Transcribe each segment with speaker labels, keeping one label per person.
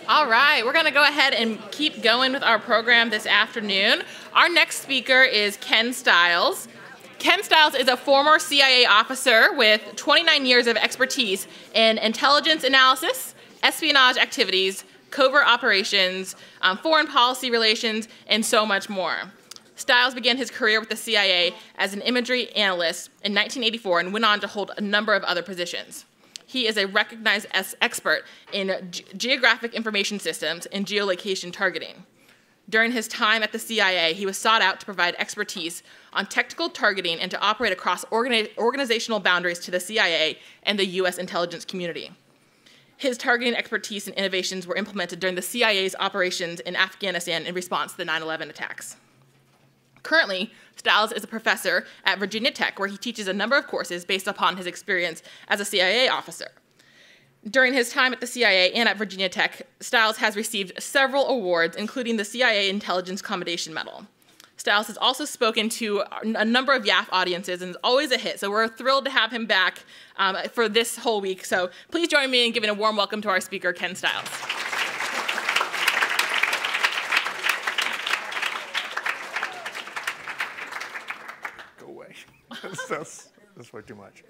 Speaker 1: All right, we're going to go ahead and keep going with our program this afternoon. Our next speaker is Ken Stiles. Ken Stiles is a former CIA officer with 29 years of expertise in intelligence analysis, espionage activities, covert operations, foreign policy relations, and so much more. Stiles began his career with the CIA as an imagery analyst in 1984 and went on to hold a number of other positions. He is a recognized expert in geographic information systems and geolocation targeting. During his time at the CIA, he was sought out to provide expertise on technical targeting and to operate across organizational boundaries to the CIA and the U.S. intelligence community. His targeting expertise and innovations were implemented during the CIA's operations in Afghanistan in response to the 9/11 attacks. Currently, Stiles is a professor at Virginia Tech, where he teaches a number of courses based upon his experience as a CIA officer. During his time at the CIA and at Virginia Tech, Stiles has received several awards, including the CIA Intelligence Commendation Medal. Stiles has also spoken to a number of YAF audiences and is always a hit, so we're thrilled to have him back for this whole week. So please join me in giving a warm welcome to our speaker, Ken Stiles.
Speaker 2: That's way too much.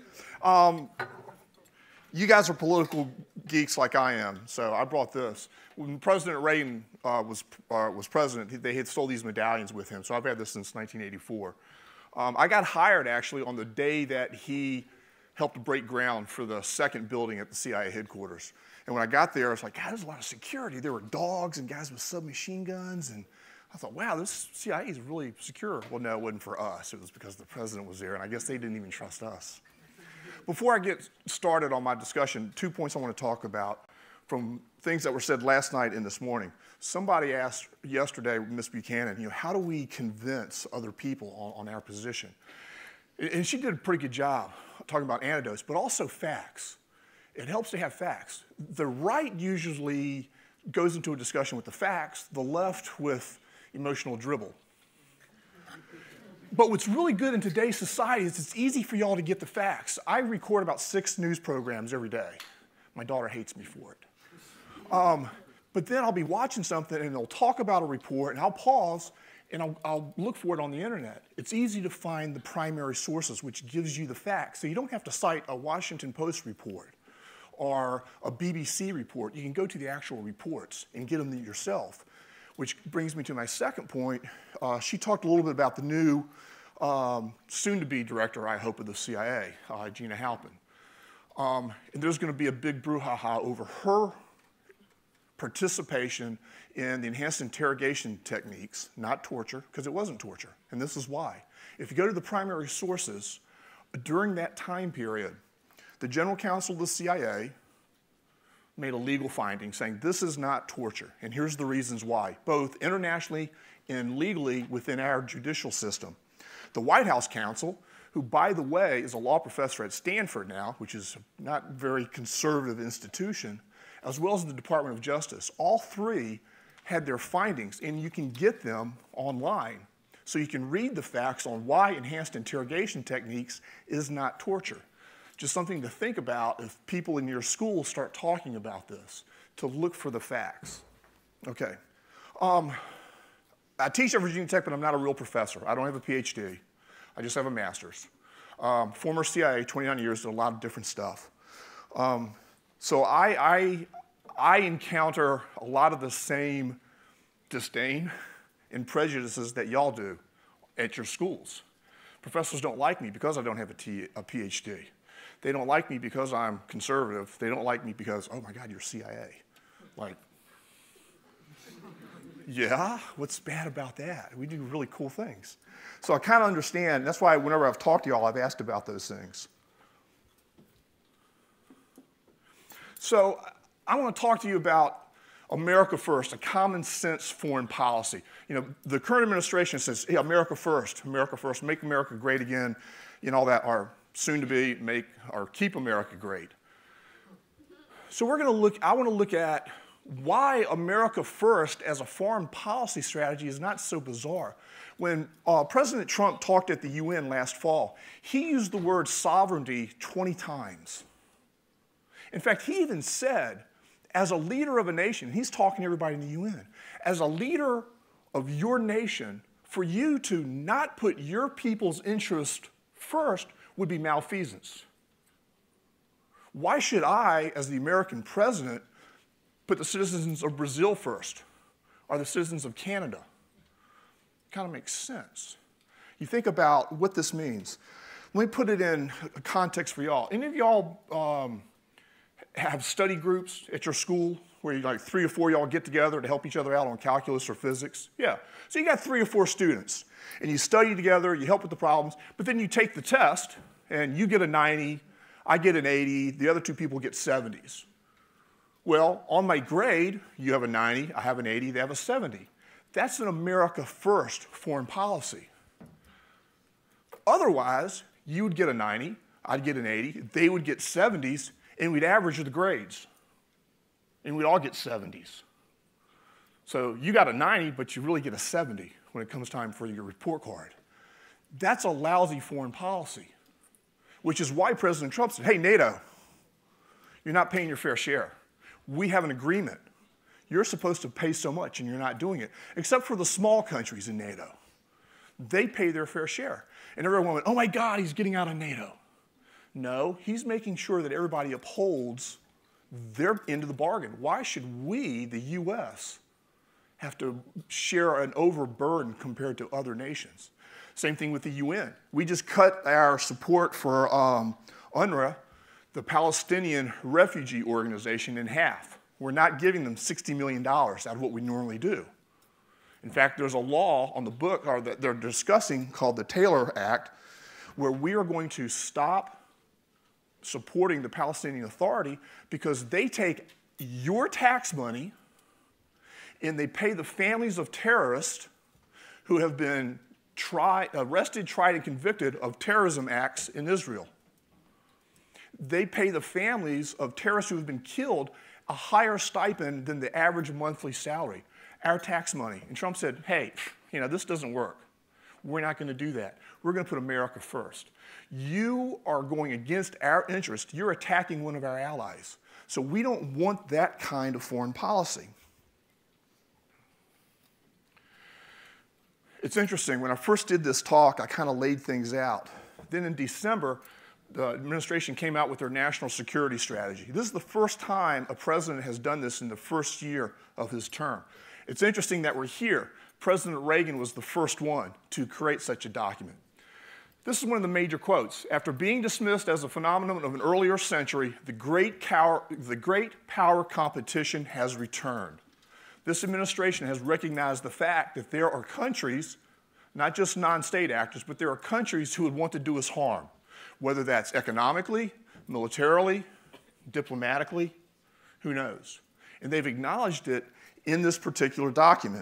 Speaker 2: You guys are political geeks like I am, so I brought this. When President Reagan was president, they had stole these medallions with him, so I've had this since 1984. I got hired, actually, on the day that he helped break ground for the second building at the CIA headquarters. And when I got there, I was like, God, there's a lot of security. There were dogs and guys with submachine guns, and I thought, wow, this CIA is really secure. Well, no, it wasn't for us. It was because the president was there, and I guess they didn't even trust us. Before I get started on my discussion, 2 points I want to talk about from things that were said last night and this morning. Somebody asked yesterday, Ms. Buchanan, how do we convince other people on our position? And she did a pretty good job talking about anecdotes, but also facts. It helps to have facts. The right usually goes into a discussion with the facts, the left with emotional dribble. But what's really good in today's society is it's easy for y'all to get the facts. I record about 6 news programs every day. My daughter hates me for it. But then I'll be watching something and they'll talk about a report and I'll pause and I'll look for it on the internet. It's easy to find the primary sources, which gives you the facts. So you don't have to cite a Washington Post report or a BBC report. You can go to the actual reports and get them yourself. Which brings me to my second point. She talked a little bit about the new soon-to-be director, I hope, of the CIA, Gina Halpin. And there's going to be a big brouhaha over her participation in the enhanced interrogation techniques, not torture, because it wasn't torture. And this is why. If you go to the primary sources, during that time period, the General Counsel of the CIA made a legal finding saying this is not torture, and here's the reasons why, both internationally and legally within our judicial system. The White House counsel, who, by the way, is a law professor at Stanford now, which is not a very conservative institution, as well as the Department of Justice, all three had their findings, and you can get them online. So you can read the facts on why enhanced interrogation techniques is not torture. Just something to think about if people in your school start talking about this, to look for the facts. Okay. I teach at Virginia Tech, but I'm not a real professor. I don't have a PhD. I just have a master's. Former CIA, 29 years, did a lot of different stuff. So I encounter a lot of the same disdain and prejudices that y'all do at your schools. Professors don't like me because I don't have a PhD. They don't like me because I'm conservative. They don't like me because, oh my God, you're CIA. Like, yeah, what's bad about that? We do really cool things. So I kind of understand. That's why whenever I've talked to y'all, I've asked about those things. So I want to talk to you about America First, a common sense foreign policy. The current administration says, hey, America First, make America great again, all that, or soon to be make or keep America great. So I want to look at why America First as a foreign policy strategy is not so bizarre. When President Trump talked at the UN last fall, he used the word sovereignty 20 times. In fact, he even said As a leader of a nation, he's talking to everybody in the UN, as a leader of your nation, for you to not put your people's interest first would be malfeasance. Why should I, as the American president, put the citizens of Brazil first, or the citizens of Canada? It kind of makes sense. You think about what this means. Let me put it in a context for y'all. Any of y'all have study groups at your school where you, like 3 or 4 y'all get together to help each other out on calculus or physics? Yeah. So you got 3 or 4 students, and you study together, you help with the problems, but then you take the test, and you get a 90, I get an 80, the other 2 people get 70s. Well, on my grade, you have a 90, I have an 80, they have a 70. That's an America first foreign policy. Otherwise, you would get a 90, I'd get an 80, they would get 70s, and we'd average the grades. And we'd all get 70s. So you got a 90, but you really get a 70 when it comes time for your report card. That's a lousy foreign policy, which is why President Trump said, hey, NATO, you're not paying your fair share. We have an agreement. You're supposed to pay so much, and you're not doing it, except for the small countries in NATO. They pay their fair share. And everyone went, oh my God, he's getting out of NATO. No, he's making sure that everybody upholds their end of the bargain. Why should we, the US, have to share an overburden compared to other nations? Same thing with the UN. We just cut our support for UNRWA, the Palestinian Refugee Organization, in half. We're not giving them $60 million out of what we normally do. In fact, there's a law on the book that they're discussing called the Taylor Act, where we are going to stop supporting the Palestinian Authority because they take your tax money and they pay the families of terrorists who have been arrested, tried, and convicted of terrorism acts in Israel. They pay the families of terrorists who have been killed a higher stipend than the average monthly salary. Our tax money. And Trump said, hey, this doesn't work. We're not going to do that. We're going to put America first. You are going against our interest. You're attacking one of our allies. So we don't want that kind of foreign policy. It's interesting. When I first did this talk, I kind of laid things out. Then in December, the administration came out with their national security strategy. This is the first time a president has done this in the first year of his term. It's interesting that we're here. President Reagan was the first one to create such a document. This is one of the major quotes. After being dismissed as a phenomenon of an earlier century, the great power competition has returned. This administration has recognized the fact that there are countries, not just non-state actors, but there are countries who would want to do us harm, whether that's economically, militarily, diplomatically, who knows? And they've acknowledged it in this particular document.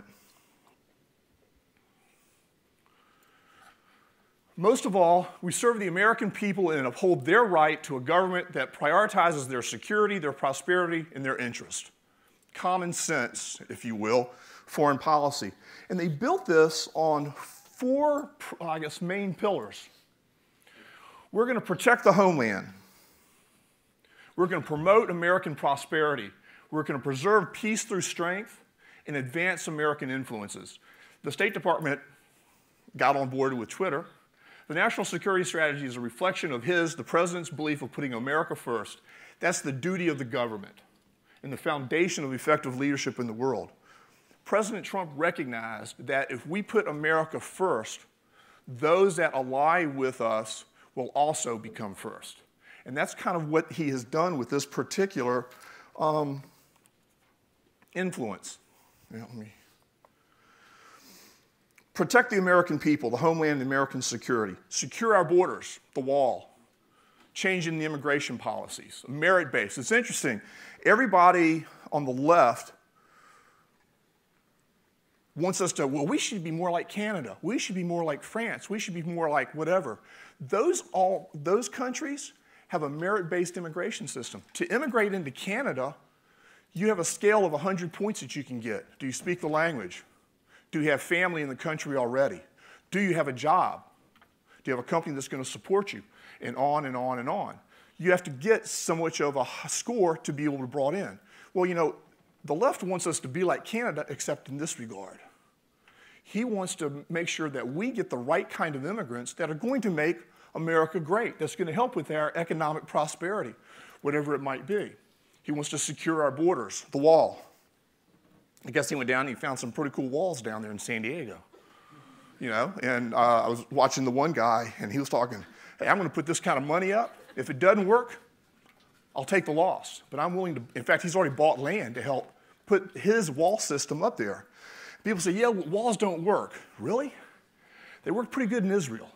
Speaker 2: Most of all, we serve the American people and uphold their right to a government that prioritizes their security, their prosperity, and their interest. Common sense, if you will, foreign policy. And they built this on 4, main pillars. We're going to protect the homeland. We're going to promote American prosperity. We're going to preserve peace through strength and advance American influences. The State Department got on board with Twitter. The national security strategy is a reflection of the president's belief of putting America first. That's the duty of the government and the foundation of effective leadership in the world. President Trump recognized that if we put America first, those that ally with us will also become first. And that's kind of what he has done with this particular influence. Protect the American people, the homeland, and American security. Secure our borders, the wall. Changing the immigration policies, merit-based. It's interesting. Everybody on the left wants us to, well, we should be more like Canada. We should be more like France. We should be more like whatever. Those countries have a merit-based immigration system. To immigrate into Canada, you have a scale of 100 points that you can get. Do you speak the language? Do you have family in the country already? Do you have a job? Do you have a company that's going to support you? And on and on and on. You have to get so much of a score to be able to be brought in. Well, you know, the left wants us to be like Canada, except in this regard. He wants to make sure that we get the right kind of immigrants that are going to make America great, that's going to help with our economic prosperity, whatever it might be. He wants to secure our borders, the wall. I guess he went down and he found some pretty cool walls down there in San Diego. You know, and I was watching the one guy, and he was talking, hey, I'm going to put this kind of money up. If it doesn't work, I'll take the loss. But I'm willing to, in fact, he's already bought land to help put his wall system up there. People say, yeah, walls don't work. Really? They work pretty good in Israel.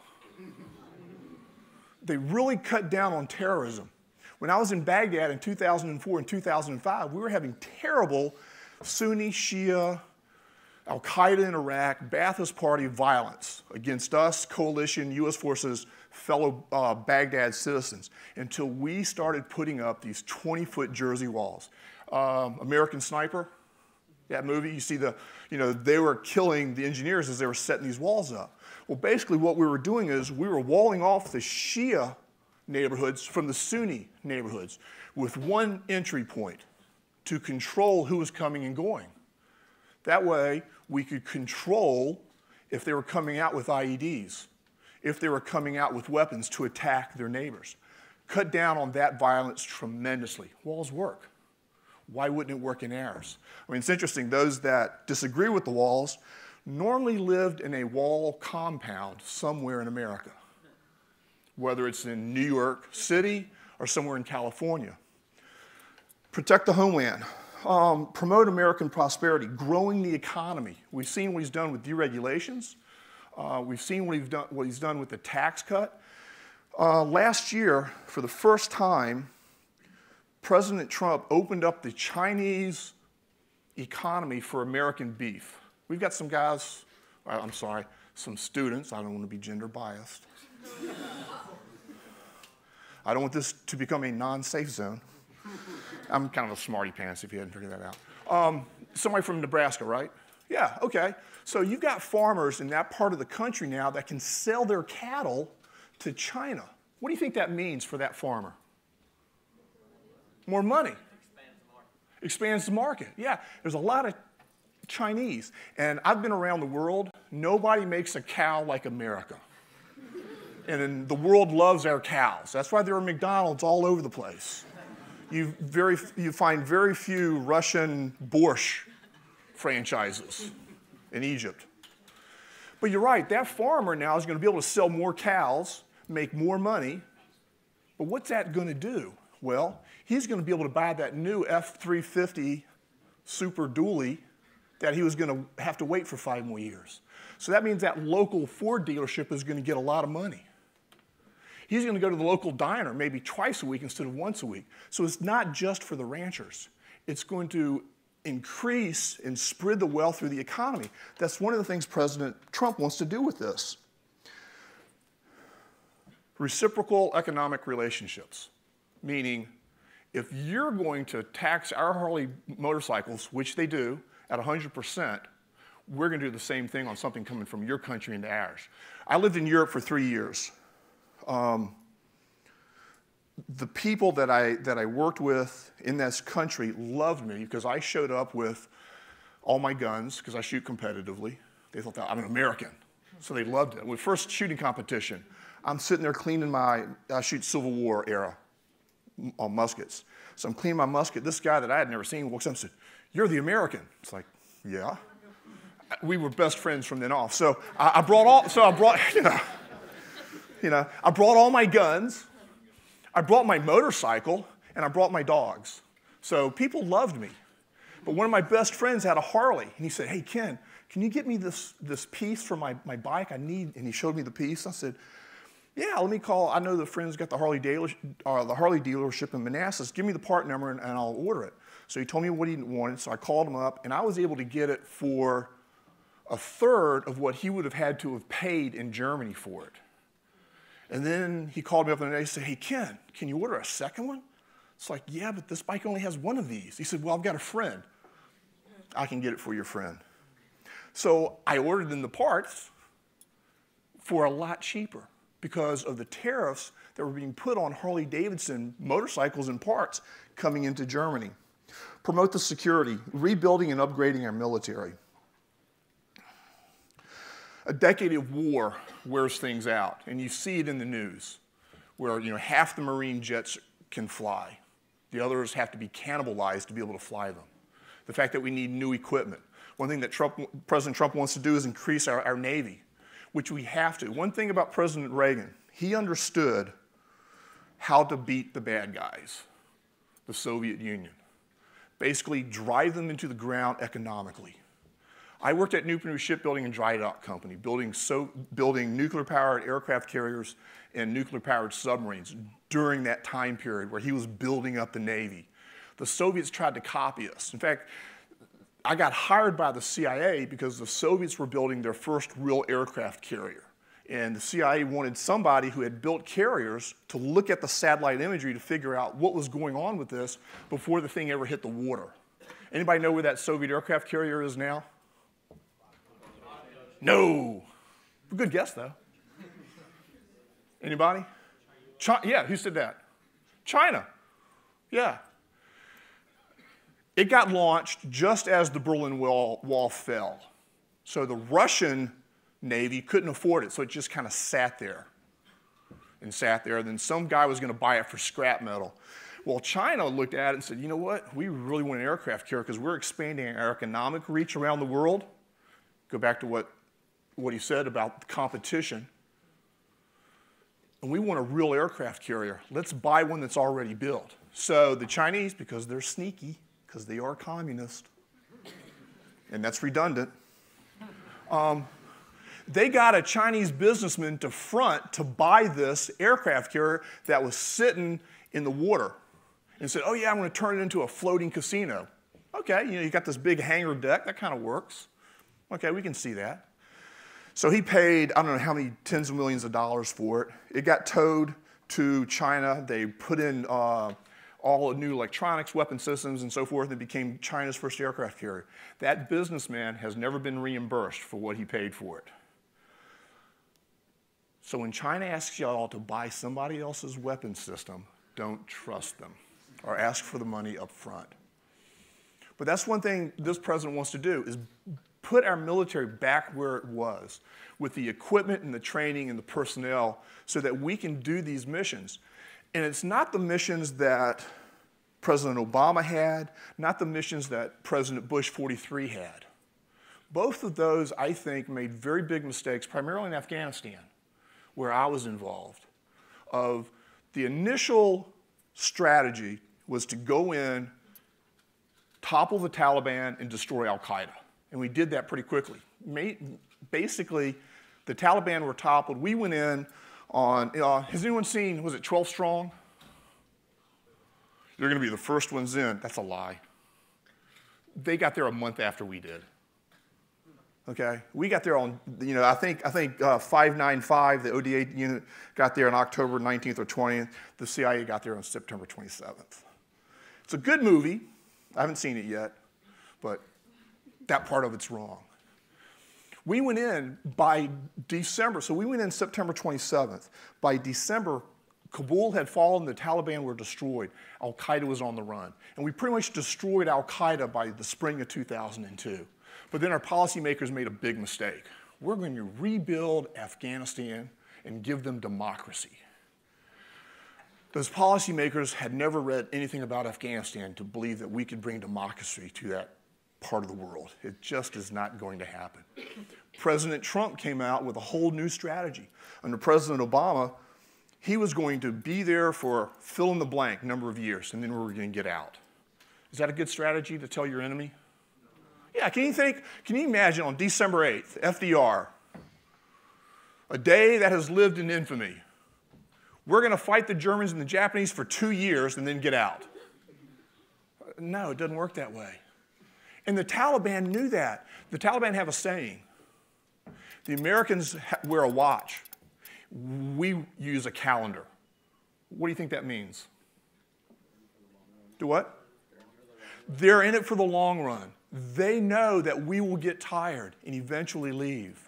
Speaker 2: They really cut down on terrorism. When I was in Baghdad in 2004 and 2005, we were having terrible Sunni, Shia, Al-Qaeda in Iraq, Ba'athist Party violence against us, coalition, U.S. forces, fellow Baghdad citizens, until we started putting up these 20-foot Jersey walls. American Sniper, that movie, you see they were killing the engineers as they were setting these walls up. Well, basically what we were doing is we were walling off the Shia neighborhoods from the Sunni neighborhoods with one entry point to control who was coming and going. That way, we could control if they were coming out with IEDs, if they were coming out with weapons to attack their neighbors. Cut down on that violence tremendously. Walls work. Why wouldn't it work in ours? I mean, it's interesting, those that disagree with the walls normally lived in a wall compound somewhere in America, whether it's in New York City or somewhere in California. Protect the homeland. Promote American prosperity, growing the economy. We've seen what he's done with deregulations. We've seen what he's done with the tax cut. Last year, for the first time, President Trump opened up the Chinese economy for American beef. We've got some guys, I'm sorry, some students. I don't want to be gender biased. I don't want this to become a non-safe zone. I'm kind of a smarty pants if you hadn't figured that out. Somebody from Nebraska, right? Yeah, okay. So you've got farmers in that part of the country now that can sell their cattle to China. What do you think that means for that farmer? More money. Expands the market. Yeah, there's a lot of Chinese. And I've been around the world. Nobody makes a cow like America. And the world loves our cows. That's why there are McDonald's all over the place. You find very few Russian borscht franchises in Egypt. But you're right, that farmer now is going to be able to sell more cows, make more money. But what's that going to do? Well, he's going to be able to buy that new F-350 Super Dually that he was going to have to wait for 5 more years. So that means that local Ford dealership is going to get a lot of money. He's going to go to the local diner maybe twice a week instead of once a week. So it's not just for the ranchers. It's going to increase and spread the wealth through the economy. That's one of the things President Trump wants to do with this. Reciprocal economic relationships, meaning if you're going to tax our Harley motorcycles, which they do, at 100%, we're going to do the same thing on something coming from your country into ours. I lived in Europe for 3 years. The people that I worked with in this country loved me because I showed up with all my guns because I shoot competitively. They thought that I'm an American, so they loved it. With first shooting competition, I'm sitting there cleaning I shoot Civil War era muskets. So I'm cleaning my musket. This guy that I had never seen walks up and said, "You're the American." It's like, yeah. We were best friends from then off. So I brought all my guns, I brought my motorcycle, and I brought my dogs. So people loved me. But one of my best friends had a Harley, and he said, "Hey, Ken, can you get me this piece for my bike? I need," and he showed me the piece. I said, "Yeah, let me call. I know the friend's got the Harley dealership in Manassas. Give me the part number, and I'll order it." So he told me what he wanted, so I called him up, and I was able to get it for 1/3 of what he would have had to have paid in Germany for it. And then he called me up the next day and said, "Hey, Ken, can you order a second one?" It's like, "Yeah, but this bike only has one of these." He said, "Well, I've got a friend. I can get it for your friend." So I ordered them the parts for a lot cheaper because of the tariffs that were being put on Harley-Davidson motorcycles and parts coming into Germany. Promote the security, rebuilding and upgrading our military. A decade of war wears things out, and you see it in the news, where half the Marine jets can fly. The others have to be cannibalized to be able to fly them. The fact that we need new equipment. One thing that President Trump wants to do is increase our Navy, which we have to. One thing about President Reagan, he understood how to beat the bad guys, the Soviet Union. Basically drive them into the ground economically. I worked at Nuclear Shipbuilding and Dry Dock Company, building nuclear-powered aircraft carriers and nuclear-powered submarines during that time period where he was building up the Navy. The Soviets tried to copy us. In fact, I got hired by the CIA because the Soviets were building their first real aircraft carrier. And the CIA wanted somebody who had built carriers to look at the satellite imagery to figure out what was going on with this before the thing ever hit the water. Anybody know where that Soviet aircraft carrier is now? No. Good guess, though. Anybody? Yeah, who said that? China. Yeah. It got launched just as the Berlin Wall fell. So the Russian Navy couldn't afford it, so it just kind of sat there and sat there. Then some guy was going to buy it for scrap metal. Well, China looked at it and said, you know what? We really want an aircraft carrier because we're expanding our economic reach around the world. Go back to what he said about the competition. And we want a real aircraft carrier. Let's buy one that's already built. So the Chinese, because they're sneaky, because they are communist, and that's redundant, they got a Chinese businessman to front to buy this aircraft carrier that was sitting in the water and said, oh yeah, I'm going to turn it into a floating casino. Okay, you got this big hangar deck, that kind of works. Okay, we can see that. So he paid, I don't know how many tens of millions of dollars for it. It got towed to China. They put in all new electronics, weapon systems, and so forth, and it became China's first aircraft carrier. That businessman has never been reimbursed for what he paid for it. So when China asks y'all to buy somebody else's weapon system, don't trust them or ask for the money up front. But that's one thing this president wants to do is put our military back where it was with the equipment and the training and the personnel so that we can do these missions. And it's not the missions that President Obama had, not the missions that President Bush 43 had. Both of those, I think, made very big mistakes, primarily in Afghanistan, where I was involved. Of the initial strategy was to go in, topple the Taliban, and destroy al-Qaeda. And we did that pretty quickly. Basically, the Taliban were toppled. We went in on, has anyone seen, was it 12 Strong? They're going to be the first ones in. That's a lie. They got there a month after we did. Okay, we got there on, I think 595, the ODA unit, got there on October 19th or 20th. The CIA got there on September 27th. It's a good movie. I haven't seen it yet, but that part of it's wrong. We went in by December, so we went in September 27th. By December, Kabul had fallen, the Taliban were destroyed. Al-Qaeda was on the run. And we pretty much destroyed Al-Qaeda by the spring of 2002. But then our policymakers made a big mistake. We're going to rebuild Afghanistan and give them democracy. Those policymakers had never read anything about Afghanistan to believe that we could bring democracy to that part of the world. It just is not going to happen. President Trump came out with a whole new strategy. Under President Obama, he was going to be there for fill in the blank number of years, and then we were going to get out. Is that a good strategy to tell your enemy? Yeah, can you imagine on December 8th, FDR, a day that has lived in infamy. We're going to fight the Germans and the Japanese for 2 years and then get out. No, it doesn't work that way. And the Taliban knew that. The Taliban have a saying. The Americans wear a watch. We use a calendar. What do you think that means? Do what? They're in it for the long run. They know that we will get tired and eventually leave.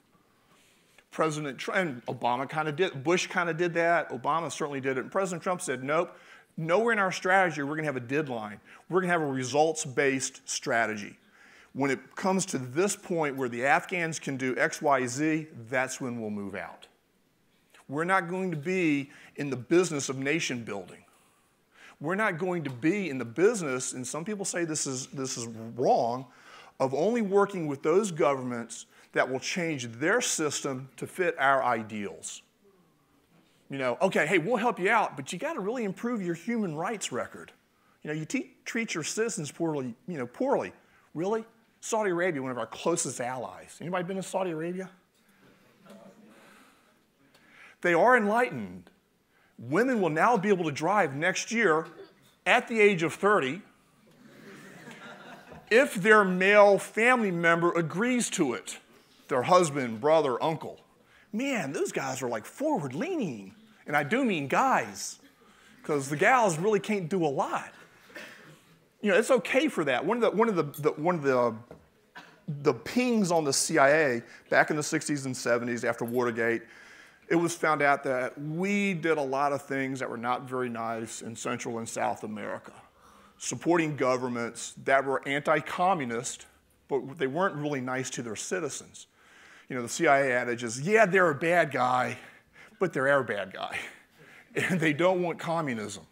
Speaker 2: President Trump, and Obama kind of did, Bush kind of did that, Obama certainly did it, and President Trump said, nope, Nowhere in our strategy we're going to have a deadline. We're going to have a results-based strategy. When it comes to this point where the Afghans can do X, Y, Z, that's when we'll move out. We're not going to be in the business of nation building. We're not going to be in the business, and some people say this is wrong, of only working with those governments that will change their system to fit our ideals. You know, okay, hey, we'll help you out, but you got to really improve your human rights record. You know, you treat your citizens poorly, poorly. Really? Saudi Arabia, one of our closest allies. Anybody been to Saudi Arabia? They are enlightened. Women will now be able to drive next year at the age of 30 if their male family member agrees to it, their husband, brother, uncle. Man, those guys are like forward-leaning. And I do mean guys, because the gals really can't do a lot. You know, it's okay for that. One of the pings on the CIA back in the 60s and 70s after Watergate, it was found out that we did a lot of things that were not very nice in Central and South America, supporting governments that were anti-communist, but they weren't really nice to their citizens. You know, the CIA adage is, yeah, they're a bad guy, but they're our bad guy, and they don't want communism.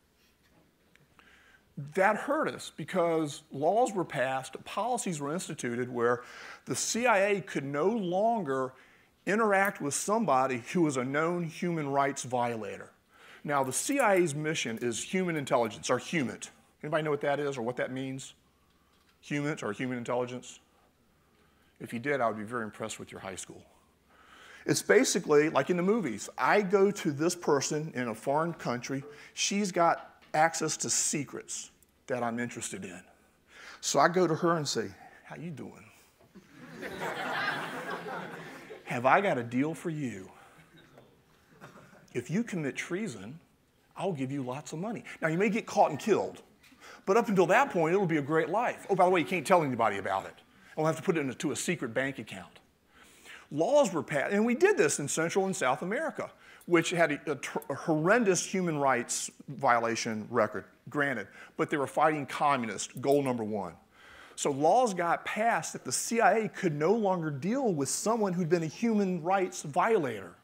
Speaker 2: That hurt us because laws were passed, policies were instituted where the CIA could no longer interact with somebody who was a known human rights violator. Now, the CIA's mission is human intelligence, or HUMINT. Anybody know what that is or what that means? HUMINT, or human intelligence? If you did, I would be very impressed with your high school. It's basically like in the movies. I go to this person in a foreign country. She's got access to secrets that I'm interested in. So I go to her and say, how you doing? Have I got a deal for you? If you commit treason, I'll give you lots of money. Now, you may get caught and killed, but up until that point, it'll be a great life. Oh, by the way, you can't tell anybody about it. I'll have to put it into a secret bank account. Laws were passed, and we did this in Central and South America, which had a horrendous human rights violation record, granted, but they were fighting communists, goal number one. So laws got passed that the CIA could no longer deal with someone who'd been a human rights violator.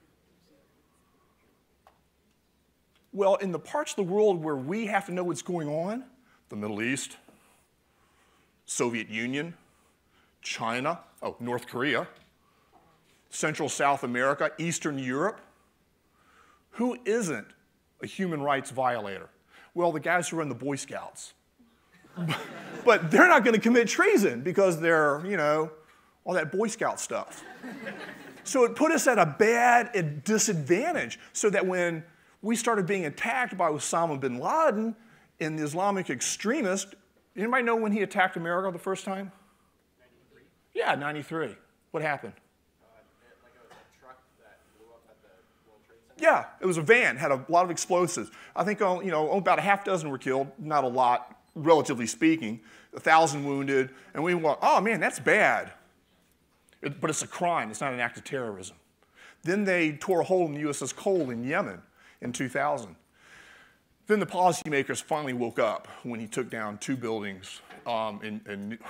Speaker 2: Well, in the parts of the world where we have to know what's going on, the Middle East, Soviet Union, China, North Korea, Central South America, Eastern Europe, who isn't a human rights violator? Well, the guys who run the Boy Scouts. But they're not going to commit treason because they're, all that Boy Scout stuff. So it put us at a bad disadvantage so that when we started being attacked by Osama bin Laden and the Islamic extremist, anybody know when he attacked America the first time?
Speaker 3: 93?
Speaker 2: Yeah, 93. What happened?
Speaker 3: Like it was a truck that blew up at the World Trade Center?
Speaker 2: Yeah, it was a van, had a lot of explosives. I think about a half dozen were killed, not a lot, relatively speaking, 1,000 wounded, and we went, oh man, that's bad. But it's a crime, it's not an act of terrorism. Then they tore a hole in the USS Cole in Yemen in 2000. Then the policymakers finally woke up when he took down two buildings when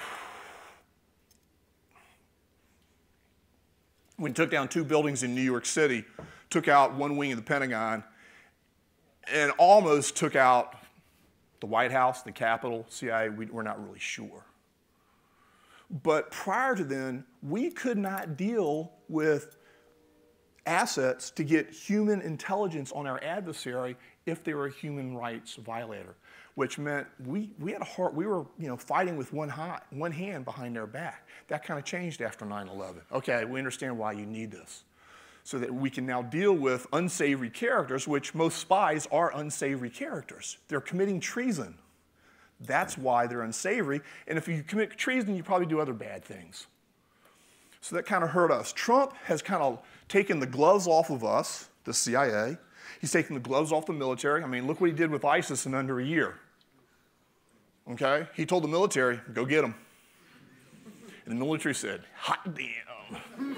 Speaker 2: he took down two buildings in New York City, took out one wing of the Pentagon, and almost took out the White House, the Capitol, CIA. We're not really sure. But prior to then, we could not deal with assets to get human intelligence on our adversary if they were a human rights violator, which meant we were fighting with one hand behind their back. That kind of changed after 9/11. Okay, we understand why you need this, so that we can now deal with unsavory characters, which most spies are unsavory characters. They're committing treason. That's why they're unsavory. And if you commit treason, you probably do other bad things. So that kind of hurt us. Trump has kind of taken the gloves off of us, the CIA. He's taken the gloves off the military. I mean, look what he did with ISIS in under a year. Okay? He told the military, go get them. And the military said, hot damn.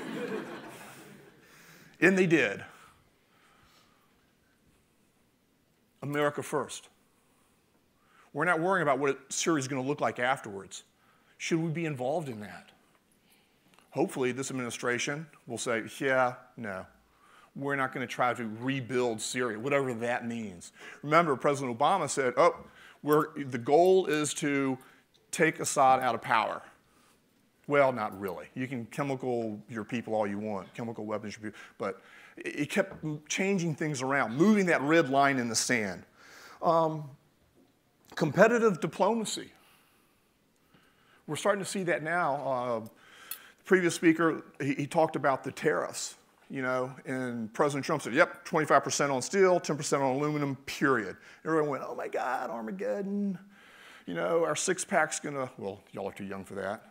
Speaker 2: And they did. America first. We're not worrying about what Syria is going to look like afterwards. Should we be involved in that? Hopefully, this administration will say, yeah, no. We're not going to try to rebuild Syria, whatever that means. Remember, President Obama said, the goal is to take Assad out of power. Well, not really. You can chemical your people all you want, chemical weapons your people, but it kept changing things around, moving that red line in the sand. Competitive diplomacy. We're starting to see that now. The previous speaker, he talked about the tariffs, and President Trump said, yep, 25% on steel, 10% on aluminum, period. Everyone went, oh my God, Armageddon. Our six-pack's gonna, well, y'all are too young for that.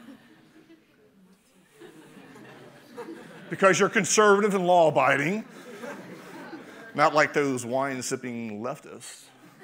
Speaker 2: Because you're conservative and law-abiding, not like those wine-sipping leftists.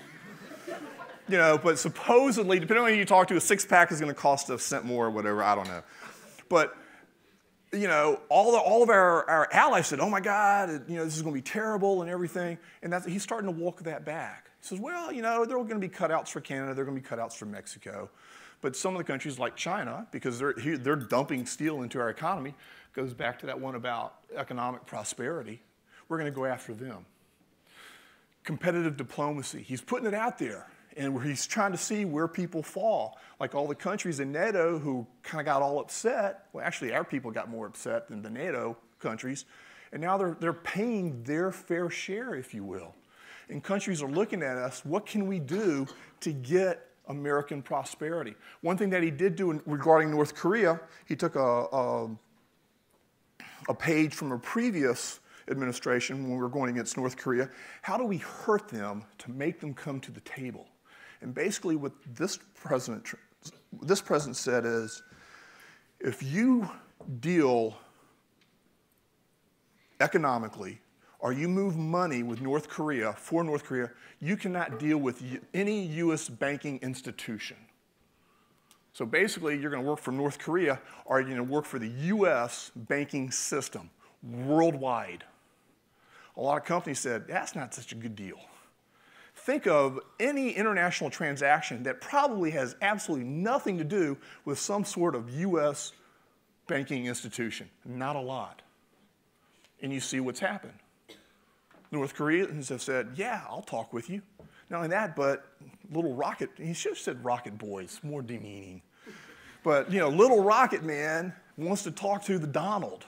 Speaker 2: But supposedly, depending on who you talk to, a six-pack is going to cost a cent more or whatever, I don't know. But, all of our allies said, oh my God, this is going to be terrible and everything. And he's starting to walk that back. He says, well, there are going to be cutouts for Canada, there are going to be cutouts for Mexico. But some of the countries like China, because they're dumping steel into our economy, goes back to that one about economic prosperity. We're going to go after them. Competitive diplomacy. He's putting it out there. And he's trying to see where people fall. Like all the countries in NATO who kind of got all upset. Well, actually, our people got more upset than the NATO countries. And now they're paying their fair share, if you will. And countries are looking at us, what can we do to get American prosperity? One thing that he did do regarding North Korea, he took a page from a previous administration when we were going against North Korea. How do we hurt them to make them come to the table? And basically what this president said is, if you deal economically or you move money with North Korea, for North Korea, you cannot deal with any U.S. banking institution. So basically, you're going to work for North Korea or you're going to work for the U.S. banking system worldwide. A lot of companies said, that's not such a good deal. Think of any international transaction that probably has absolutely nothing to do with some sort of U.S. banking institution. Not a lot. And you see what's happened. North Koreans have said, yeah, I'll talk with you. Not only that, but little rocket, he should have said rocket boys, more demeaning. But, little rocket man wants to talk to the Donald.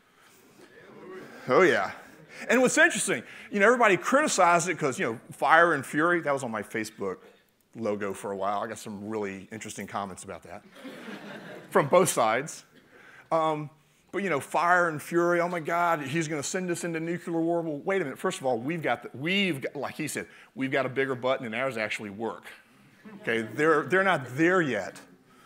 Speaker 2: Oh, yeah. And what's interesting, everybody criticized it because, Fire and Fury, that was on my Facebook logo for a while. I got some really interesting comments about that from both sides. But, Fire and Fury, oh my God, he's going to send us into nuclear war. Well, wait a minute. First of all, we've got, like he said, we've got a bigger button and ours actually work. Okay, they're not there yet.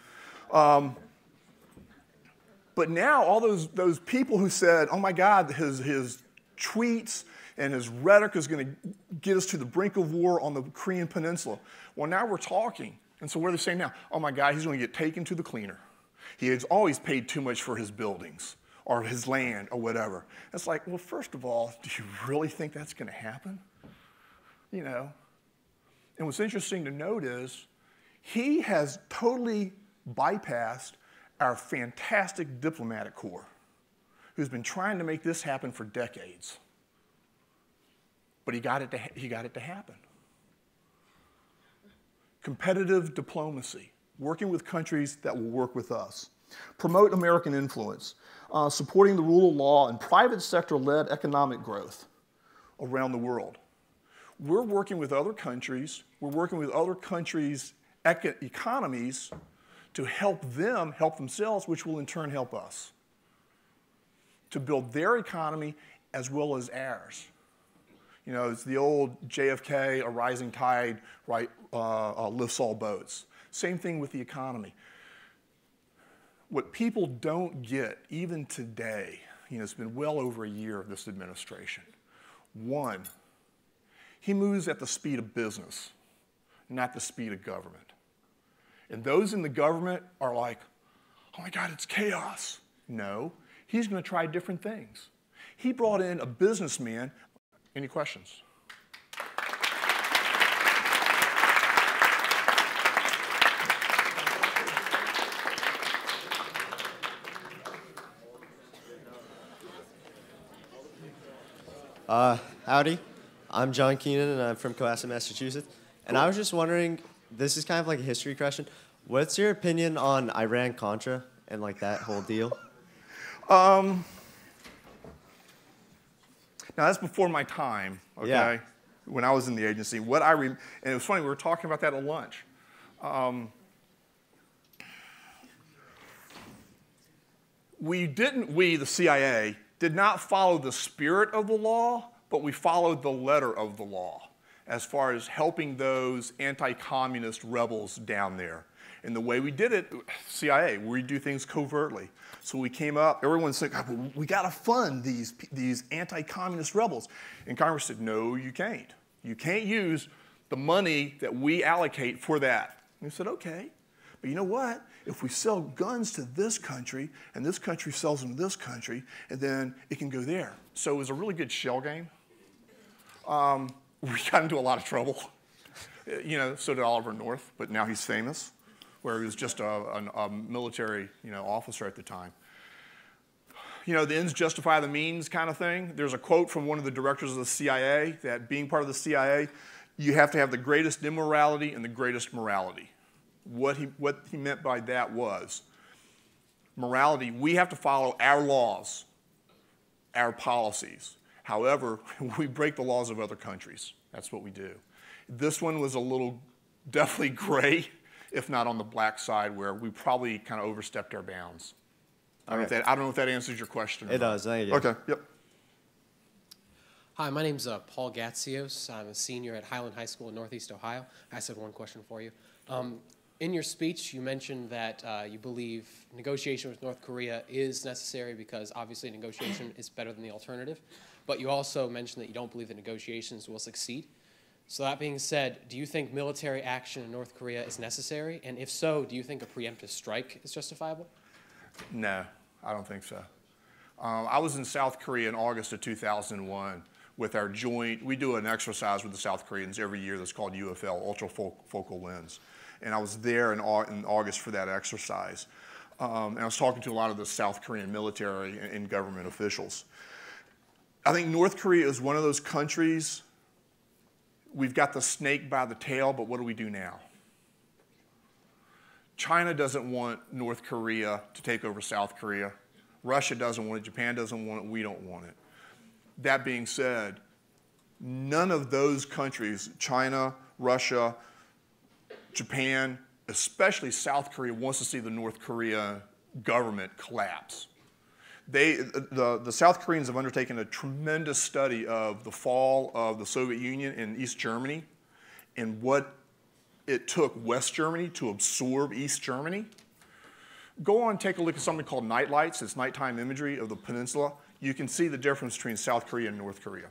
Speaker 2: But now all those people who said, oh my God, his tweets and his rhetoric is going to get us to the brink of war on the Korean Peninsula. Well, now we're talking. And so what are they saying now? Oh my God, he's going to get taken to the cleaner. He has always paid too much for his buildings or his land or whatever. It's like, well, first of all, do you really think that's going to happen? And what's interesting to note is he has totally bypassed our fantastic diplomatic corps, who's been trying to make this happen for decades. But he got it to happen. Competitive diplomacy, working with countries that will work with us. Promote American influence, supporting the rule of law and private sector-led economic growth around the world. We're working with other countries. We're working with other countries' economies to help them help themselves, which will in turn help us to build their economy as well as ours. It's the old JFK, a rising tide, right, lifts all boats. Same thing with the economy. What people don't get, even today, it's been well over a year of this administration. One, he moves at the speed of business, not the speed of government. And those in the government are like, oh my God, it's chaos. No, he's going to try different things. He brought in a businessman. Any questions?
Speaker 4: Howdy, I'm John Keenan, and I'm from Cohasset, Massachusetts. And I was just wondering, this is kind of like a history question. What's your opinion on Iran-Contra and like that whole deal?
Speaker 2: Now that's before my time, okay?
Speaker 4: Yeah.
Speaker 2: When I was in the agency, and it was funny, we were talking about that at lunch. We, the CIA, did not follow the spirit of the law, but we followed the letter of the law as far as helping those anti-communist rebels down there. And the way we did it, CIA, we do things covertly. So we came up, everyone said, we got to fund these anti-communist rebels. And Congress said, no, you can't. You can't use the money that we allocate for that. And we said, okay, but you know what? If we sell guns to this country, and this country sells them to this country, and then it can go there. So it was a really good shell game. We got into a lot of trouble. You know, so did Oliver North, but now he's famous, where he was just a military, officer at the time. You know, the ends justify the means kind of thing. There's a quote from one of the directors of the CIA that being part of the CIA, you have to have the greatest immorality and the greatest morality. What he meant by that was morality, we have to follow our laws, our policies. However, we break the laws of other countries. That's what we do. This one was a little definitely gray, if not on the black side, where we probably kind of overstepped our bounds. I don't know if that answers your question.
Speaker 4: It does, thank you.
Speaker 2: Okay, yep.
Speaker 5: Hi, my name's Paul Gatsios. I'm a senior at Highland High School in Northeast Ohio. I just have one question for you. In your speech, you mentioned that you believe negotiation with North Korea is necessary because obviously negotiation is better than the alternative. But you also mentioned that you don't believe that negotiations will succeed. So that being said, do you think military action in North Korea is necessary? And if so, do you think a preemptive strike is justifiable?
Speaker 2: No, I don't think so. I was in South Korea in August of 2001 with our joint, we do an exercise with the South Koreans every year that's called UFL, ultrafocal lens. And I was there in August for that exercise. And I was talking to a lot of the South Korean military and government officials. I think North Korea is one of those countries, we've got the snake by the tail, but what do we do now? China doesn't want North Korea to take over South Korea. Russia doesn't want it. Japan doesn't want it. We don't want it. That being said, none of those countries, China, Russia, Japan, especially South Korea, wants to see the North Korea government collapse. The South Koreans have undertaken a tremendous study of the fall of the Soviet Union and East Germany and what it took West Germany to absorb East Germany. Go on and take a look at something called night lights. It's nighttime imagery of the peninsula. You can see the difference between South Korea and North Korea.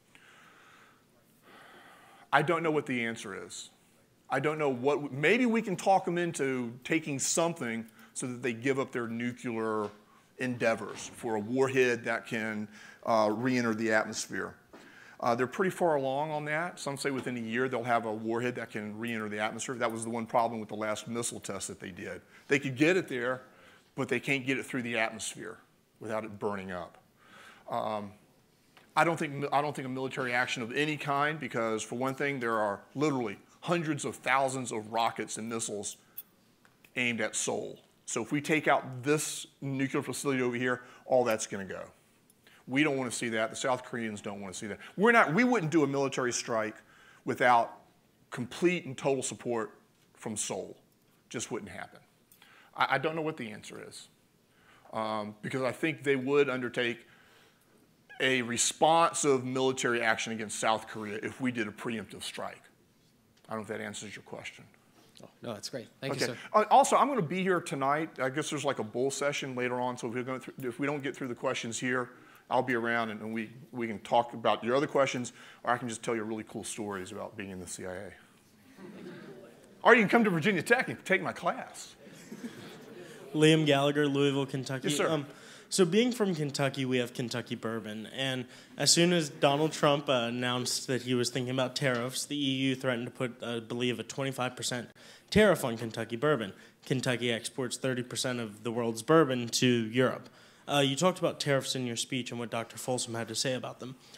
Speaker 2: I don't know what the answer is. I don't know what, maybe we can talk them into taking something so that they give up their nuclear endeavors for a warhead that can re-enter the atmosphere. They're pretty far along on that. Some say within a year they'll have a warhead that can re-enter the atmosphere. That was the one problem with the last missile test that they did. They could get it there, but they can't get it through the atmosphere without it burning up. I don't think a military action of any kind, because for one thing, there are literally hundreds of thousands of rockets and missiles aimed at Seoul. So if we take out this nuclear facility over here, all that's going to go. We don't want to see that. The South Koreans don't want to see that. We wouldn't do a military strike without complete and total support from Seoul. Just wouldn't happen. I don't know what the answer is, because I think they would undertake a responsive military action against South Korea if we did a preemptive strike. I don't know if that answers your question.
Speaker 5: Oh, no, that's great. Thank you, sir.
Speaker 2: Also, I'm going to be here tonight. I guess there's like a bull session later on, so if we don't get through the questions here, I'll be around and we can talk about your other questions, or I can just tell you really cool stories about being in the CIA. Or you can come to Virginia Tech and take my class.
Speaker 6: Liam Gallagher, Louisville, Kentucky.
Speaker 2: Yes, sir.
Speaker 6: So being from Kentucky, we have Kentucky bourbon. And as soon as Donald Trump announced that he was thinking about tariffs, the EU threatened to put, I believe, a 25% tariff on Kentucky bourbon. Kentucky exports 30% of the world's bourbon to Europe. You talked about tariffs in your speech and what Dr. Folsom had to say about them.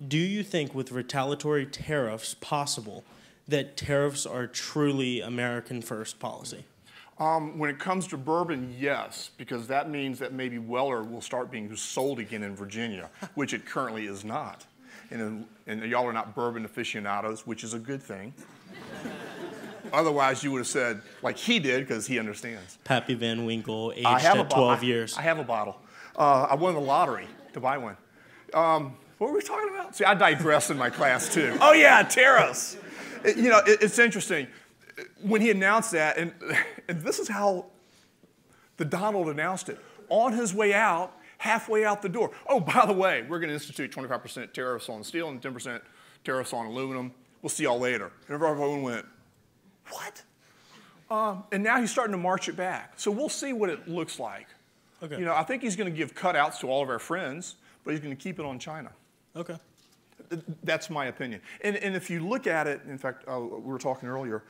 Speaker 6: do you think with retaliatory tariffs possible that tariffs are truly American first policy?
Speaker 2: When it comes to bourbon, yes, because that means that maybe Weller will start being sold again in Virginia, which it currently is not. And y'all are not bourbon aficionados, which is a good thing. Otherwise, you would have said, like he did, because he understands.
Speaker 6: Pappy Van Winkle, aged at 12 years.
Speaker 2: I have a bottle. I won the lottery to buy one. What were we talking about? See, I digress in my class, too. Oh, yeah, tariffs. It's interesting. When he announced that, and this is how the Donald announced it, on his way out, halfway out the door. Oh, by the way, we're going to institute 25% tariffs on steel and 10% tariffs on aluminum. We'll see y'all later. And everyone went, what? And now he's starting to march it back. So we'll see what it looks like.
Speaker 6: Okay.
Speaker 2: I think he's going to give cutouts to all of our friends, but he's going to keep it on China.
Speaker 6: Okay.
Speaker 2: That's my opinion. And if you look at it, in fact, we were talking earlier,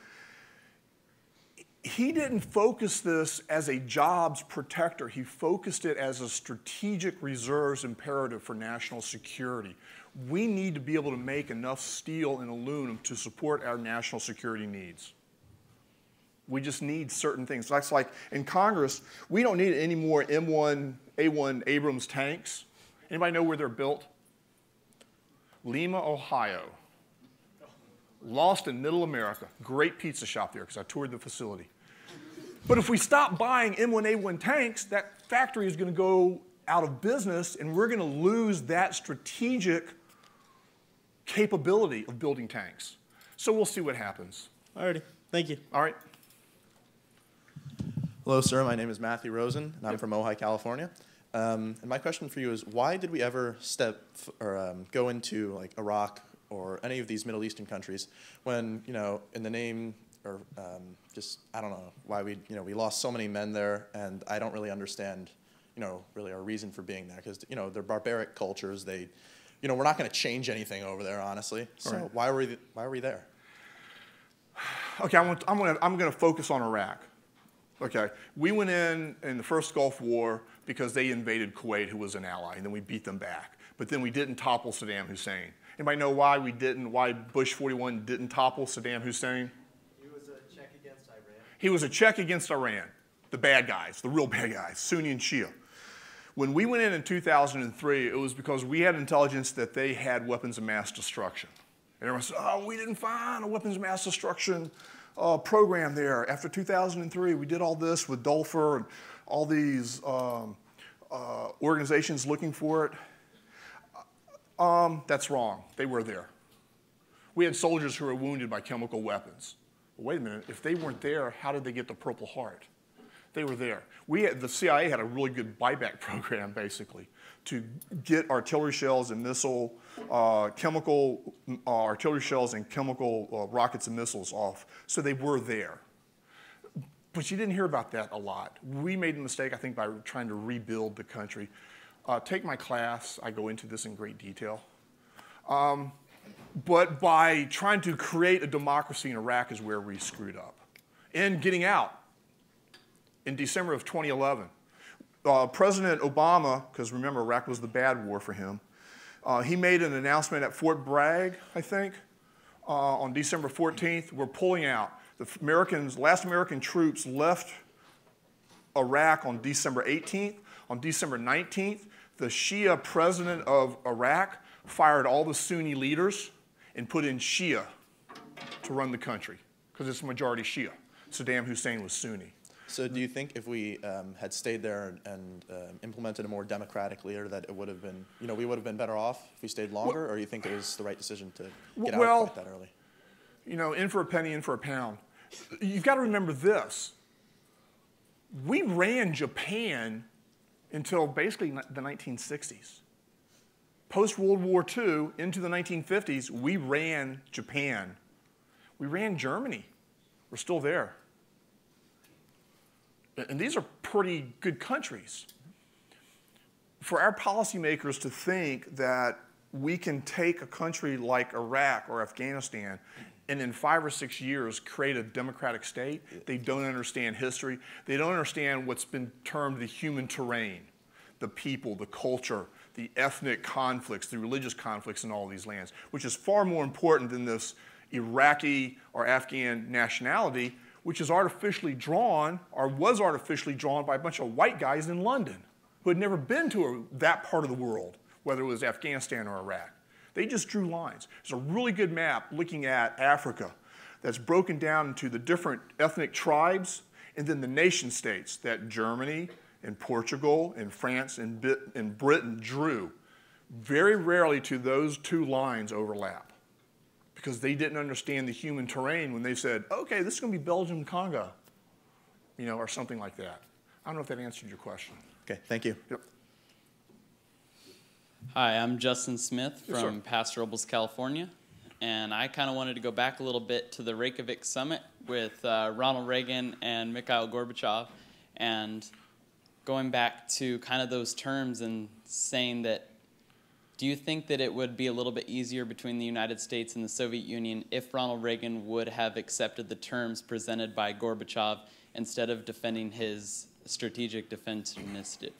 Speaker 2: he didn't focus this as a jobs protector. He focused it as a strategic reserves imperative for national security. We need to be able to make enough steel and aluminum to support our national security needs. We just need certain things. That's like in Congress, we don't need any more M1A1 Abrams tanks. Anybody know where they're built? Lima, Ohio. Lost in middle America. Great pizza shop there because I toured the facility. But if we stop buying M1A1 tanks, that factory is going to go out of business and we're going to lose that strategic capability of building tanks. So we'll see what happens.
Speaker 6: Alrighty. Thank you.
Speaker 2: All right.
Speaker 7: Hello, sir. My name is Matthew Rosen, and I'm from Ojai, California. And my question for you is, why did we ever go into like Iraq or any of these Middle Eastern countries when, in the name or I don't know why we lost so many men there, and I don't really understand, really our reason for being there because, they're barbaric cultures. They, we're not going to change anything over there, honestly. So
Speaker 2: Right.
Speaker 7: why were we there?
Speaker 2: Okay, I'm going to focus on Iraq. Okay, we went in the first Gulf War because they invaded Kuwait, who was an ally, and then we beat them back. But then we didn't topple Saddam Hussein. Anybody know why why Bush 41 didn't topple Saddam Hussein?
Speaker 4: He was a check against Iran.
Speaker 2: He was a check against Iran, the bad guys, the real bad guys, Sunni and Shia. When we went in 2003, it was because we had intelligence that they had weapons of mass destruction. And everyone said, oh, we didn't find a weapons of mass destruction program there. After 2003, we did all this with Dulfer and all these organizations looking for it. That's wrong. They were there. We had soldiers who were wounded by chemical weapons. But wait a minute, if they weren't there, how did they get the Purple Heart? They were there. The CIA had a really good buyback program, basically, to get artillery shells and chemical artillery shells and chemical rockets and missiles off. So they were there. But you didn't hear about that a lot. We made a mistake, I think, by trying to rebuild the country. Take my class. I go into this in great detail. But by trying to create a democracy in Iraq is where we screwed up. And getting out in December of 2011. President Obama, because remember, Iraq was the bad war for him, he made an announcement at Fort Bragg, I think, on December 14th. We're pulling out. The last American troops left Iraq on December 18th. On December 19th, the Shia president of Iraq fired all the Sunni leaders and put in Shia to run the country, because it's majority Shia. Saddam Hussein was Sunni.
Speaker 7: So do you think if we had stayed there and implemented a more democratic leader that it would have been, we would have been better off if we stayed longer, or you think it was the right decision to get out quite that early?
Speaker 2: In for a penny, in for a pound. You've got to remember this. We ran Japan until basically the 1960s. Post-World War II, into the 1950s, we ran Japan. We ran Germany. We're still there. And these are pretty good countries. For our policymakers to think that we can take a country like Iraq or Afghanistan and in 5 or 6 years create a democratic state, they don't understand history. They don't understand what's been termed the human terrain, the people, the culture, the ethnic conflicts, the religious conflicts in all of these lands, which is far more important than this Iraqi or Afghan nationality, which is artificially drawn, or was artificially drawn by a bunch of white guys in London who had never been to that part of the world, whether it was Afghanistan or Iraq. They just drew lines. There's a really good map looking at Africa that's broken down into the different ethnic tribes and then the nation states that Germany and Portugal and France and Britain drew. Very rarely do those two lines overlap because they didn't understand the human terrain when they said, okay, this is going to be Belgium, Congo, you know, or something like that. I don't know if that answered your question.
Speaker 7: Okay, thank you.
Speaker 2: Yep.
Speaker 8: Hi, I'm Justin Smith
Speaker 2: Yes,
Speaker 8: from
Speaker 2: sir.
Speaker 8: Paso Robles, California. And I kind of wanted to go back a little bit to the Reykjavik summit with Ronald Reagan and Mikhail Gorbachev, and going back to kind of those terms and saying that, do you think that it would be a little bit easier between the United States and the Soviet Union if Ronald Reagan would have accepted the terms presented by Gorbachev instead of defending his strategic defense initiative?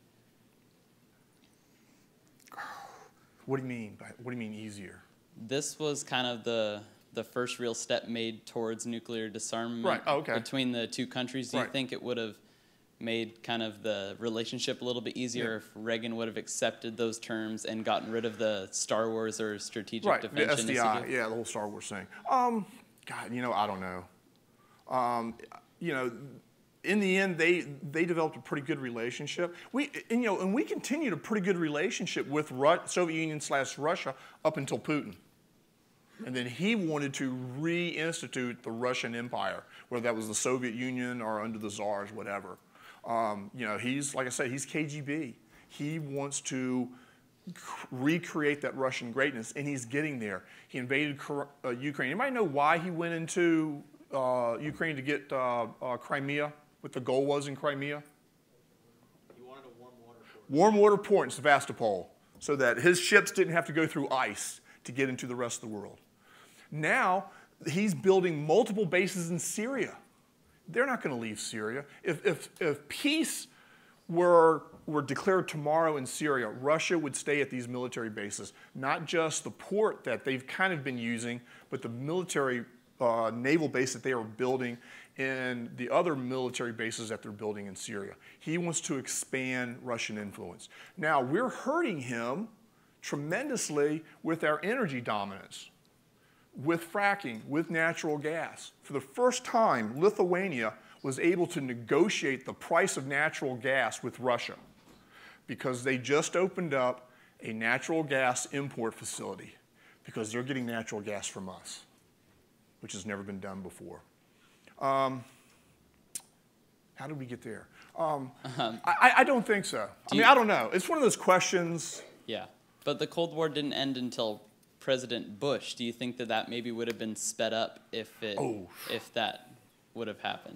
Speaker 2: What do you mean? What do you mean easier?
Speaker 8: This was kind of the first real step made towards nuclear disarmament
Speaker 2: Right. Oh, okay.
Speaker 8: between the two countries. Do you
Speaker 2: Right.
Speaker 8: think it would have made kind of the relationship a little bit easier if Reagan would have accepted those terms and gotten rid of the Star Wars or strategic
Speaker 2: Right, the
Speaker 8: defense
Speaker 2: SDI,
Speaker 8: initiative?
Speaker 2: yeah, the whole Star Wars thing. God, you know, I don't know. You know, in the end, they developed a pretty good relationship. And we continued a pretty good relationship with Soviet Union / Russia up until Putin. And then he wanted to reinstitute the Russian Empire, whether that was the Soviet Union or under the Tsars, whatever. You know, he's, like I said, he's KGB. He wants to recreate that Russian greatness, and he's getting there. He invaded Ukraine. Anybody know why he went into Ukraine to get Crimea, what the goal was in Crimea?
Speaker 3: He wanted a warm water port.
Speaker 2: Warm water port in Sevastopol, so that his ships didn't have to go through ice to get into the rest of the world. Now, he's building multiple bases in Syria. They're not going to leave Syria. If peace were declared tomorrow in Syria, Russia would stay at these military bases, not just the port that they've kind of been using, but the military naval base that they are building and the other military bases that they're building in Syria. He wants to expand Russian influence. Now, we're hurting him tremendously with our energy dominance, with fracking, with natural gas. For the first time, Lithuania was able to negotiate the price of natural gas with Russia because they just opened up a natural gas import facility because they're getting natural gas from us, which has never been done before. How did we get there? I don't think so. I don't know. It's one of those questions.
Speaker 8: Yeah, but the Cold War didn't end until President Bush. Do you think that that maybe would have been sped up if that would have happened?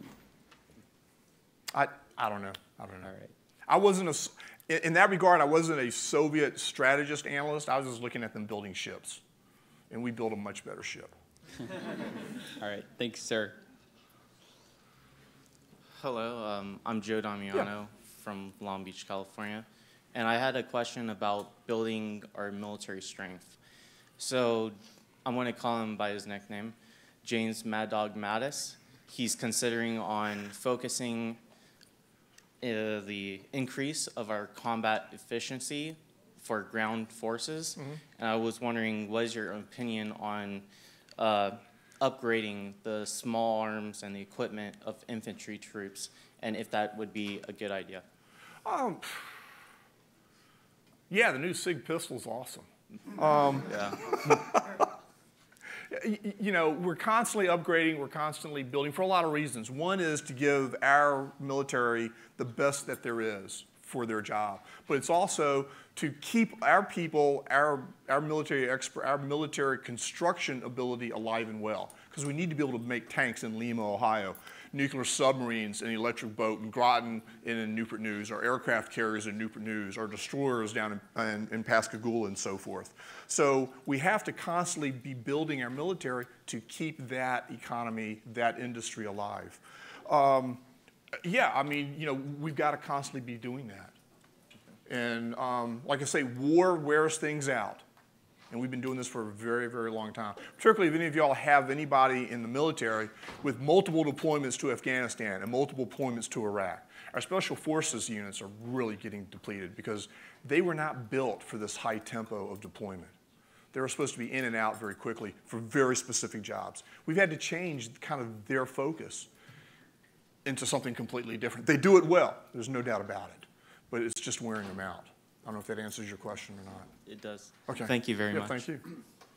Speaker 2: I don't know. I don't know.
Speaker 8: All right.
Speaker 2: I wasn't in that regard, I wasn't a Soviet strategist analyst. I was just looking at them building ships. And we built a much better ship.
Speaker 8: All right. Thank you, sir.
Speaker 9: Hello, I'm Joe Damiano from Long Beach, California. And I had a question about building our military strength. So I'm going to call him by his nickname, James Mad Dog Mattis. He's considering on focusing the increase of our combat efficiency for ground forces. Mm-hmm. And I was wondering, what is your opinion on upgrading the small arms and the equipment of infantry troops, and if that would be a good idea?
Speaker 2: Yeah, the new SIG pistol's awesome. You know, we're constantly upgrading, we're constantly building for a lot of reasons. One is to give our military the best that there is for their job, but it's also to keep our people, our military construction ability alive and well, because we need to be able to make tanks in Lima, Ohio, nuclear submarines in Electric Boat in Groton and in Newport News, or aircraft carriers in Newport News, or destroyers down in Pascagoula and so forth. So we have to constantly be building our military to keep that economy, that industry alive. Yeah, I mean, you know, we've got to constantly be doing that. And like I say, war wears things out. And we've been doing this for a very, very long time. Particularly if any of y'all have anybody in the military with multiple deployments to Afghanistan and multiple deployments to Iraq. Our special forces units are really getting depleted because they were not built for this high tempo of deployment. They were supposed to be in and out very quickly for very specific jobs. We've had to change kind of their focus into something completely different. They do it well, there's no doubt about it, but it's just wearing them out. I don't know if that answers your question or not.
Speaker 10: It does.
Speaker 2: Okay.
Speaker 10: Thank you very much.
Speaker 2: Thank you.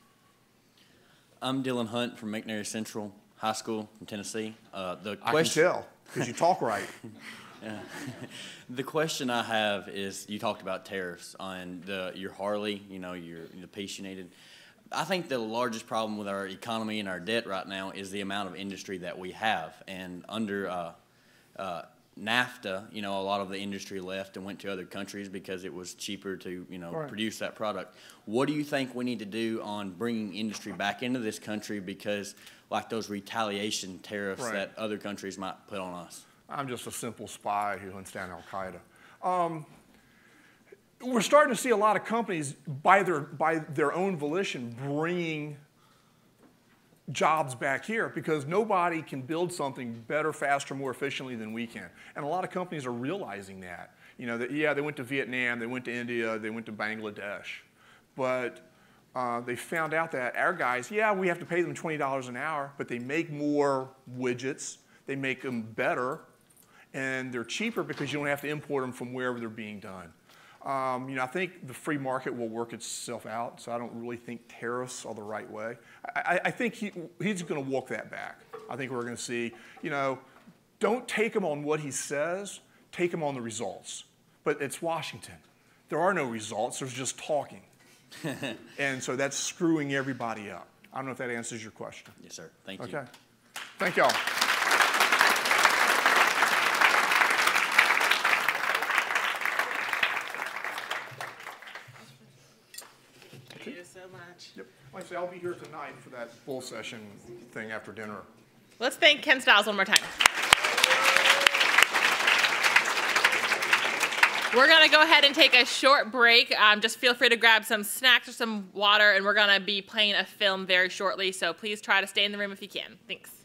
Speaker 10: I'm Dylan Hunt from McNary Central High School in Tennessee.
Speaker 2: I can tell, because you talk right.
Speaker 10: The question I have is, you talked about tariffs on your Harley, the piece you needed. I think the largest problem with our economy and our debt right now is the amount of industry that we have. And under NAFTA, a lot of the industry left and went to other countries because it was cheaper to,
Speaker 2: Right.
Speaker 10: produce that product. What do you think we need to do on bringing industry back into this country, because like those retaliation tariffs
Speaker 2: Right.
Speaker 10: that other countries might put on us?
Speaker 2: I'm just a simple spy who understands Al-Qaeda. We're starting to see a lot of companies, by their own volition, bringing jobs back here because nobody can build something better, faster, more efficiently than we can. And a lot of companies are realizing that. They went to Vietnam, they went to India, they went to Bangladesh. But they found out that our guys, we have to pay them $20 an hour, but they make more widgets, they make them better, and they're cheaper because you don't have to import them from wherever they're being done. I think the free market will work itself out, so I don't really think tariffs are the right way. I think he's going to walk that back. I think we're going to see, don't take him on what he says, take him on the results. But it's Washington. There are no results, there's just talking. And so that's screwing everybody up. I don't know if that answers your question.
Speaker 10: Yes, sir. Thank you.
Speaker 2: Okay. Thank y'all.
Speaker 1: Thank you so much.
Speaker 2: Yep. Like I say, I'll be here tonight for that full session thing after dinner.
Speaker 1: Let's thank Ken Stiles one more time. We're going to go ahead and take a short break. Just feel free to grab some snacks or some water, and we're going to be playing a film very shortly, so please try to stay in the room if you can. Thanks.